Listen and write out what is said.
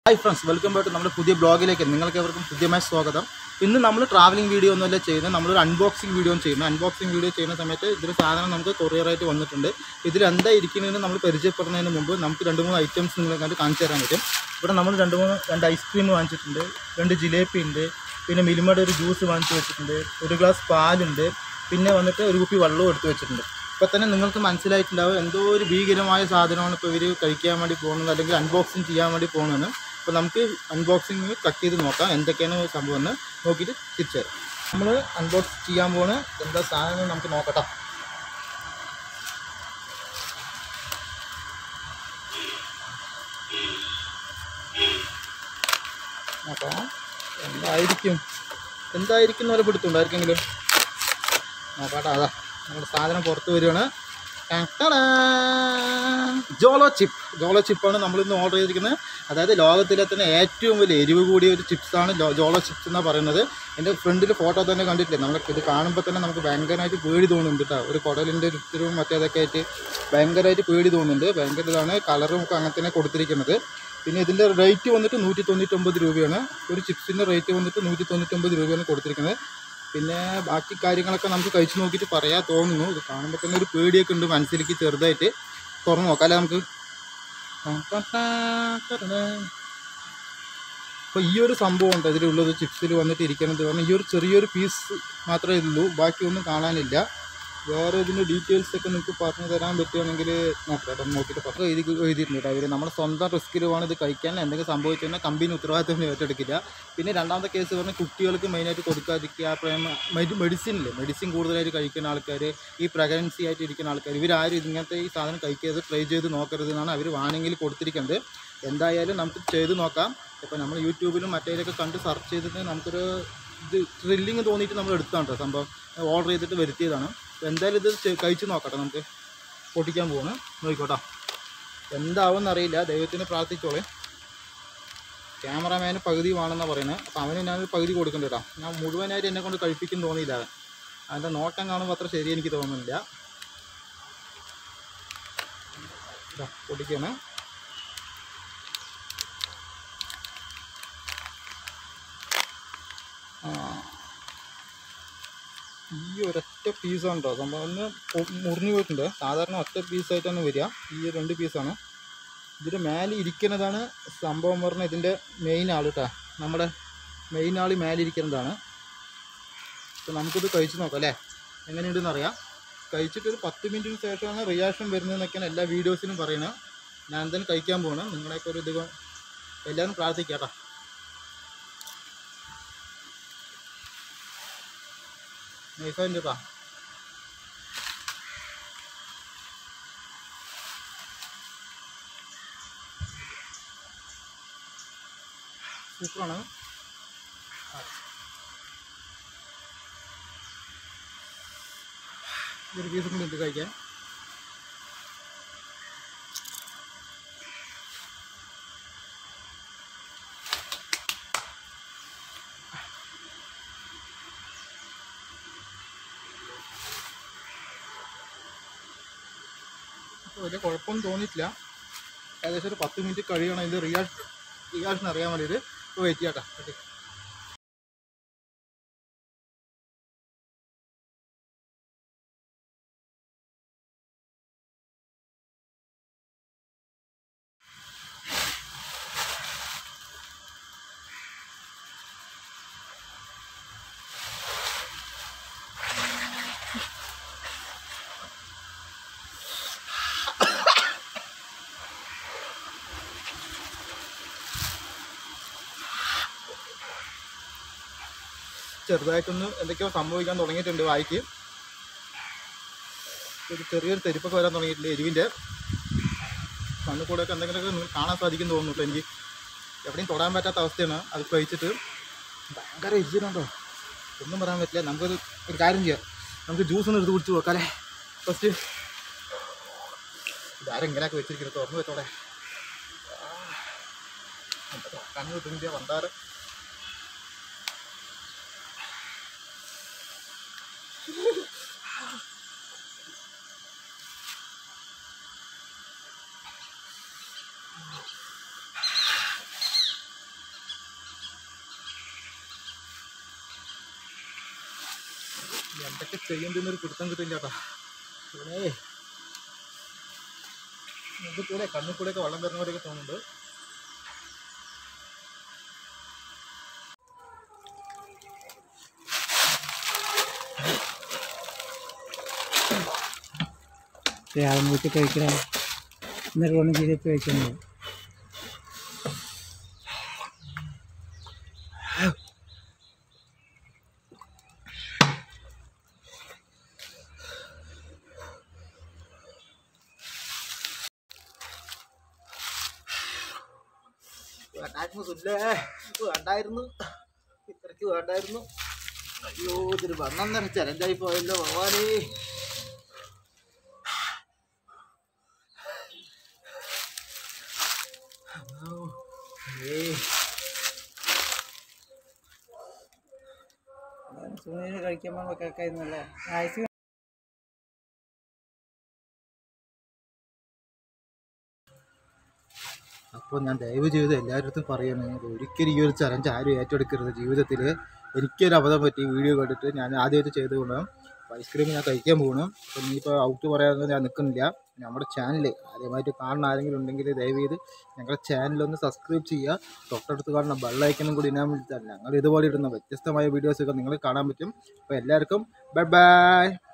Hi friends, welcome back to നമ്മുടെ പുതിയ ബ്ലോഗിലേക്ക് നിങ്ങൾക്ക് എവർക്കും ഹൃദ്യമായ സ്വാഗതം. ഇന്ന് നമ്മൾ ട്രാവലിംഗ് വീഡിയോ ഒന്നുമല്ല ചെയ്യുന്നത്, നമ്മളൊരു അൺബോക്സിംഗ് വീഡിയോ ചെയ്യുന്നു. അൺബോക്സിംഗ് വീഡിയോ ചെയ്യുന്ന സമയത്ത് ഇതൊരു സാധനം നമുക്ക് കൊറിയറായിട്ട് വന്നിട്ടുണ്ട്. ഇതിൽ എന്താ ഇരിക്കുന്നതെന്ന് നമ്മൾ പരിചയപ്പെടുന്നതിന് മുമ്പ് നമുക്ക് 2-3 ഐറ്റംസ് നിങ്ങളെ കണ്ട് കാണിച്ചു തരാൻ പറ്റും. ഇവിടെ നമ്മൾ രണ്ട് ഐസ്ക്രീം വാങ്ങിച്ചിട്ടുണ്ട്, 2 ജിലേബി ഉണ്ട്, പിന്നെ മിൽമയുടെ ഒരു ജ്യൂസ് വാങ്ങിച്ച് വെച്ചിട്ടുണ്ട്, ഒരു ഗ്ലാസ് പാലുണ്ട്, പിന്നെ വന്നിട്ട് ഒരു കുപ്പി വെള്ളവും എടുത്ത് വെച്ചിട്ടുണ്ട്. ഇപ്പോൾ തന്നെ നിങ്ങൾക്ക് മനസ്സിലായിട്ടുണ്ടാവും എന്തോ ഒരു ഭീകരമായ സാധനമാണ് ഇപ്പോൾ ഇവർ കഴിക്കാൻ വേണ്ടി പോകുന്നത്, അല്ലെങ്കിൽ അൺബോക്സിങ് ചെയ്യാൻ വേണ്ടി പോകുന്നതെന്ന്. അപ്പോൾ നമുക്ക് അൺബോക്സിങ് കട്ട് ചെയ്ത് നോക്കാം എന്തൊക്കെയാണ് സംഭവം എന്ന് നോക്കിയിട്ട് തിരിച്ചു തരാം. നമ്മൾ അൺബോക്സ് ചെയ്യാൻ പോകുന്ന എന്താ സാധനം നമുക്ക് നോക്കട്ടോ. നോക്കാം എന്തായിരിക്കും എന്ന് വരെ പിടുത്തുണ്ടോ ആർക്കെങ്കിലും നോക്കാട്ടോ. അതാ നമ്മുടെ സാധനം പുറത്ത് വരികയാണ്. ജോളോ ചിപ്പാണ് നമ്മളിന്ന് ഓർഡർ ചെയ്തിരിക്കുന്നത്. അതായത് ലോകത്തിലെ തന്നെ ഏറ്റവും വലിയ എരിവ് കൂടിയ ഒരു ചിപ്സാണ് ജോളോ ചിപ്സ് എന്നാണ് പറയുന്നത്. എൻ്റെ ഫ്രണ്ടിൽ ഫോട്ടോ തന്നെ കണ്ടിട്ടില്ലേ, നമ്മൾ ഇത് കാണുമ്പോൾ തന്നെ നമുക്ക് ഭയങ്കരമായിട്ട് പേടി തോന്നുന്നുണ്ട് കേട്ടോ. ഒരു കുടലിൻ്റെ ചുറ്റവും മറ്റേതൊക്കെ ആയിട്ട് ഭയങ്കരമായിട്ട് പേടി തോന്നുന്നുണ്ട്. ഭയങ്കര ഇതാണ്, കളറും ഒക്കെ അങ്ങനെ തന്നെ കൊടുത്തിരിക്കുന്നത്. പിന്നെ ഇതിൻ്റെ റേറ്റ് വന്നിട്ട് 199 രൂപയാണ്. ഒരു ചിപ്സിൻ്റെ റേറ്റ് വന്നിട്ട് 199 രൂപയാണ് കൊടുത്തിരിക്കുന്നത്. പിന്നെ ബാക്കി കാര്യങ്ങളൊക്കെ നമുക്ക് കഴിച്ച് നോക്കിയിട്ട് പറയാൻ തോന്നുന്നു. ഇത് കാണുമ്പോൾ തന്നെ ഒരു പേടിയൊക്കെ ഉണ്ട് മനസ്സിലേക്ക് ചെറുതായിട്ട്. തുറന്ന് നോക്കാം അല്ലേ നമുക്ക്. അപ്പോൾ ഈ ഒരു സംഭവം ഉണ്ട് ഇതിലുള്ളത്, ചിപ്സിൽ വന്നിട്ട് ഇരിക്കുന്നത് പറഞ്ഞാൽ ഈ ഒരു ചെറിയൊരു പീസ് മാത്രമേ ഉള്ളൂ, ബാക്കിയൊന്നും കാണാനില്ല. വേറെ ഇതിൻ്റെ ഡീറ്റെയിൽസൊക്കെ നിങ്ങൾക്ക് പറഞ്ഞു തരാൻ പറ്റുകയാണെങ്കിൽ നോക്കാം, നോക്കിയിട്ട് പറഞ്ഞു എഴുതിയിട്ടുണ്ട് അവർ. നമ്മുടെ സ്വന്തം റിസ്കിൽ വേണം ഇത് കഴിക്കാൻ. എന്തെങ്കിലും സംഭവിച്ചു കഴിഞ്ഞാൽ കമ്പനി ഉത്തരവാദിത്തം ഏറ്റെടുക്കില്ല. പിന്നെ രണ്ടാമത്തെ കേസ് പറഞ്ഞാൽ കുട്ടികൾക്ക് മെയിനായിട്ട് കൊടുക്കാതിരിക്കുക. മെഡിസിൻ കൂടുതലായിട്ട് കഴിക്കുന്ന ആൾക്കാർ, ഈ പ്രഗ്നൻസി ആയിട്ട് ഇരിക്കുന്ന ആൾക്കാർ, ഇവരാരും ഇങ്ങനത്തെ ഈ സാധനം കഴിക്കരുത്, ട്രൈ ചെയ്ത് നോക്കരുത് എന്നാണ് അവർ വാണിങ്ങിൽ കൊടുത്തിരിക്കുന്നത്. എന്തായാലും നമുക്ക് ചെയ്ത് നോക്കാം. ഇപ്പോൾ നമ്മൾ യൂട്യൂബിലും മറ്റേതൊക്കെ കണ്ട് സെർച്ച് ചെയ്തിട്ട് നമുക്കൊരു ത്രില്ലിങ് തോന്നിയിട്ട് നമ്മൾ എടുത്താണ് കേട്ടോ സംഭവം. ഓർഡർ ചെയ്തിട്ട് വരുത്തിയതാണ്. എന്തായാലും ഇത് കഴിച്ച് നോക്കട്ടെ. നമുക്ക് പൊട്ടിക്കാൻ പോകണം, നോക്കിക്കോട്ടോ. എന്താവുമെന്നറിയില്ല, ദൈവത്തിന് പ്രാർത്ഥിച്ചോളെ. ക്യാമറാമാന് പകുതി വേണമെന്നാണ് പറയുന്നത്. അപ്പോൾ അവന് ഞാനൊരു പകുതി കൊടുക്കണ്ട കേട്ടോ. ഞാൻ മുഴുവനായിട്ട് എന്നെ കൊണ്ട് കഴിപ്പിക്കും തോന്നിയില്ല. അതിൻ്റെ നോട്ടം കാണുമ്പോൾ അത്ര ശരി എനിക്ക് തോന്നുന്നില്ല. പൊട്ടിക്കണം. ഈ ഒരൊറ്റ പീസാണ് കേട്ടോ സംഭവം. ഒന്ന് മുറിഞ്ഞു പോയിട്ടുണ്ട്. സാധാരണ ഒറ്റ പീസായിട്ടാണ് വരിക. ഈ 2 പീസാണ്. ഇതിൻ്റെ മേലെ ഇരിക്കുന്നതാണ് സംഭവം പറഞ്ഞാൽ ഇതിൻ്റെ മെയിൻ ആൾ കേട്ടോ. നമ്മുടെ മെയിൻ ആൾ മേലെ ഇരിക്കുന്നതാണ്. അപ്പോൾ നമുക്കിത് കഴിച്ച് നോക്കാം അല്ലേ, എങ്ങനെയുണ്ടെന്ന് അറിയാം. കഴിച്ചിട്ടൊരു 10 മിനിറ്റിന് ശേഷമാണ് റിയാക്ഷൻ വരുന്നതെന്നൊക്കെയാണ് എല്ലാ വീഡിയോസിനും പറയുന്നത്. ഞാൻ എന്തായാലും കഴിക്കാൻ പോകണം. നിങ്ങളെയൊക്കെ ഒരു ഇത് എല്ലാവരും പ്രാർത്ഥിക്കാം കേട്ടോ. നൈസായിട്ട് കേട്ടോ. സൂപ്പറാണ്. ഒരു പീസ് കൂടി ഉണ്ട് കഴിക്കാൻ. വലിയ കുഴപ്പമൊന്നും തോന്നിയിട്ടില്ല. ഏകദേശം ഒരു 10 മിനിറ്റ് കഴിയണം ഇത് റിയാക്ഷൻ അറിയാൻ വേണ്ടിയിട്ട്. ഇപ്പോൾ വെയിറ്റ് ചെയ്യാട്ടോ. ഓക്കെ. ചെറുതായിട്ടൊന്ന് എന്തൊക്കെയോ സംഭവിക്കാൻ തുടങ്ങിയിട്ടുണ്ട് വായിക്ക്. ഒരു ചെറിയൊരു തെരുപ്പൊക്കെ വരാൻ തുടങ്ങിയിട്ടുണ്ട്. എരിവിൻ്റെ കണ്ണിൽ കൂടെയൊക്കെ എന്തെങ്കിലുമൊക്കെ കാണാൻ സാധിക്കും തോന്നുന്നുള്ളൂ. എനിക്ക് എവിടെയും തൊടാൻ പറ്റാത്ത അവസ്ഥയാണ്. അത് കഴിച്ചിട്ട് ഭയങ്കര എരിച്ചിട്ടുണ്ടോ, ഒന്നും പറയാൻ പറ്റില്ല. നമുക്കൊരു കാര്യം ചെയ്യാം, നമുക്ക് ജ്യൂസ് ഒന്ന് എടുത്ത് കുടിച്ച് നോക്കാം അല്ലേ. ഫസ്റ്റ് ഇതാരും ഇങ്ങനെയൊക്കെ വെച്ചിരിക്കുന്നത്, തുറന്ന് വെച്ചോടെ. കണ്ണ് കിട്ടുന്നില്ല വണ്ടാറ്. എന്തൊക്കെ ചെയ്യേണ്ടെന്നൊരു പിടുത്തം കിട്ടില്ല ചേട്ടാ. ഇത് കൂടെ കണ്ണിൽ കൂടെയൊക്കെ വെള്ളം വരുന്ന പോലെയൊക്കെ തോന്നുന്നുണ്ട്. ആളുമ്പൂട്ടി കഴിക്കണം എന്നിട്ട് ഒന്നും ചെയ്തിട്ട് കഴിക്കുന്നത്. വേണ്ടായിരുന്നു, ഇത്രയ്ക്ക് വേണ്ടായിരുന്നു. അയ്യോ, ഇതൊരു വണ്ണം തന്നെ ചലഞ്ചായി പോയല്ലോ ഭഗവാനേ. സൂര്യന് കഴിക്കുമ്പോൾ കേൾക്കായിരുന്നല്ലേ ആയുസ്. അപ്പോൾ ഞാൻ ദയവ് ചെയ്ത് എല്ലാവരുടെ പറയുന്നത്, ഒരിക്കലും ഈ ഒരു ചലഞ്ച് ആരും ഏറ്റെടുക്കരുത് ജീവിതത്തിൽ. എനിക്കൊരു അബദ്ധം പറ്റി വീഡിയോ കണ്ടിട്ട്. ഞാൻ ആദ്യമായിട്ട് ചെയ്തുകൊണ്ട് ഐസ്ക്രീം ഞാൻ കഴിക്കാൻ പോകണം. അപ്പം ഇനിയിപ്പോൾ ഔട്ട് പറയാനൊന്നും ഞാൻ നിൽക്കുന്നില്ല. നമ്മുടെ ചാനൽ ആദ്യമായിട്ട് കാണുന്ന ആരെങ്കിലും ഉണ്ടെങ്കിൽ ദയവ് ചെയ്ത് ഞങ്ങളുടെ ചാനലൊന്ന് സബ്സ്ക്രൈബ് ചെയ്യുക. തൊട്ടടുത്ത് കാണുന്ന ബെല്ലൈക്കനും കൂടി ഇടാൻ വേണ്ടിയിട്ടാണ്. ഞങ്ങൾ ഇതുപോലെ ഇടുന്ന വ്യത്യസ്തമായ വീഡിയോസൊക്കെ നിങ്ങൾ കാണാൻ പറ്റും. അപ്പോൾ എല്ലാവർക്കും ബൈ ബൈ.